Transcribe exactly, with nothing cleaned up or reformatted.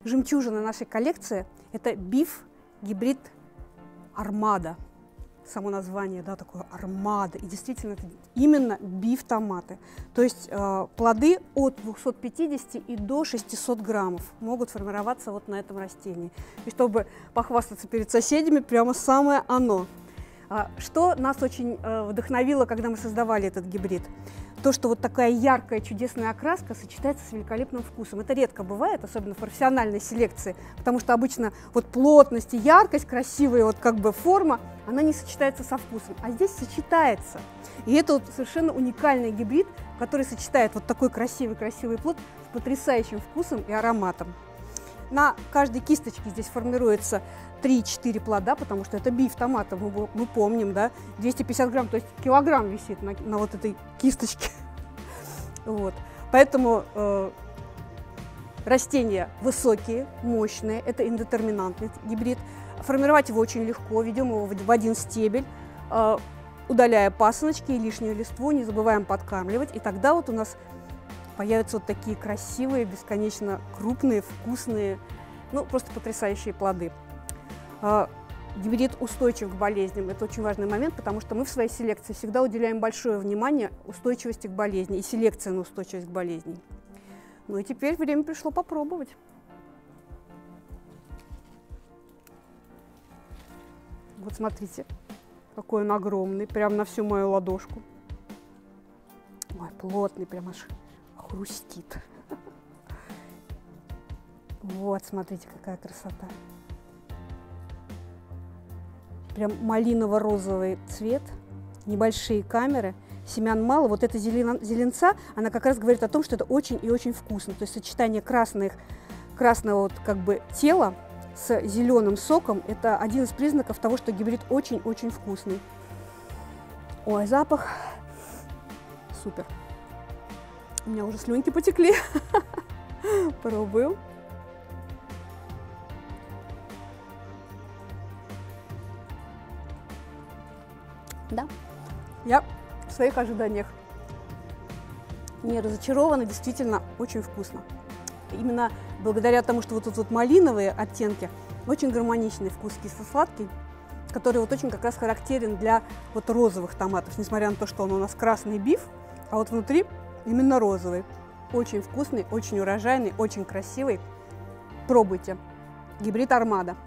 жемчужина нашей коллекции – это биф-гибрид Армада. Само название, да, такое Армада. И действительно, это именно биф-томаты. То есть э, плоды от двухсот пятидесяти и до шестисот граммов могут формироваться вот на этом растении. И чтобы похвастаться перед соседями, прямо самое оно. А, что нас очень э, вдохновило, когда мы создавали этот гибрид? То, что вот такая яркая, чудесная окраска сочетается с великолепным вкусом. Это редко бывает, особенно в профессиональной селекции, потому что обычно вот плотность и яркость, красивая вот как бы форма, она не сочетается со вкусом, а здесь сочетается. И это вот совершенно уникальный гибрид, который сочетает вот такой красивый-красивый плод с потрясающим вкусом и ароматом. На каждой кисточке здесь формируется три-четыре плода, потому что это биф томата, мы, мы помним, да, двести пятьдесят грамм, то есть килограмм висит на, на вот этой кисточке. Вот. Поэтому э, растения высокие, мощные, это индетерминантный гибрид. Формировать его очень легко, ведем его в один стебель, э, удаляя пасыночки и лишнюю листву, не забываем подкармливать, и тогда вот у нас появятся вот такие красивые, бесконечно крупные, вкусные, ну, просто потрясающие плоды. Гибрид устойчив к болезням. Это очень важный момент, потому что мы в своей селекции всегда уделяем большое внимание устойчивости к болезни и селекции на устойчивость к болезни. Ну и теперь время пришло попробовать. Вот смотрите, какой он огромный, прям на всю мою ладошку. Ой, плотный, прям аж хрустит. Вот, смотрите, какая красота. Прям малиново-розовый цвет, небольшие камеры, семян мало. Вот эта зелена, зеленца, она как раз говорит о том, что это очень и очень вкусно. То есть сочетание красных, красного вот как бы тела с зеленым соком – это один из признаков того, что гибрид очень-очень вкусный. Ой, запах супер. У меня уже слюнки потекли. Пробую. Да, я в своих ожиданиях не разочарована, действительно очень вкусно. Именно благодаря тому, что вот тут вот малиновые оттенки, очень гармоничный вкус кисло-сладкий, который вот очень как раз характерен для вот розовых томатов, несмотря на то, что он у нас красный биф, а вот внутри именно розовый. Очень вкусный, очень урожайный, очень красивый. Пробуйте. Гибрид Армада.